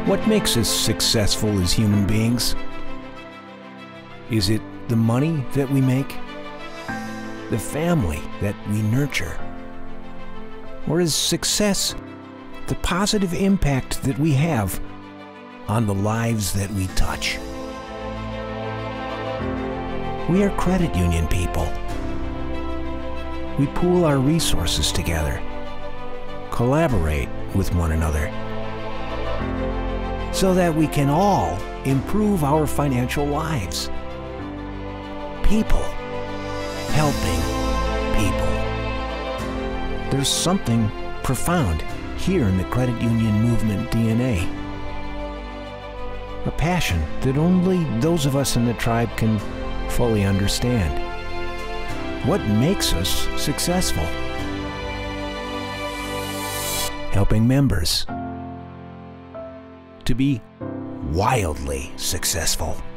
What makes us successful as human beings? Is it the money that we make? The family that we nurture? Or is success the positive impact that we have on the lives that we touch? We are credit union people. We pool our resources together, collaborate with one another, so that we can all improve our financial lives. People helping people. There's something profound here in the credit union movement DNA. A passion that only those of us in the tribe can fully understand. What makes us successful? Helping members to be wildly successful.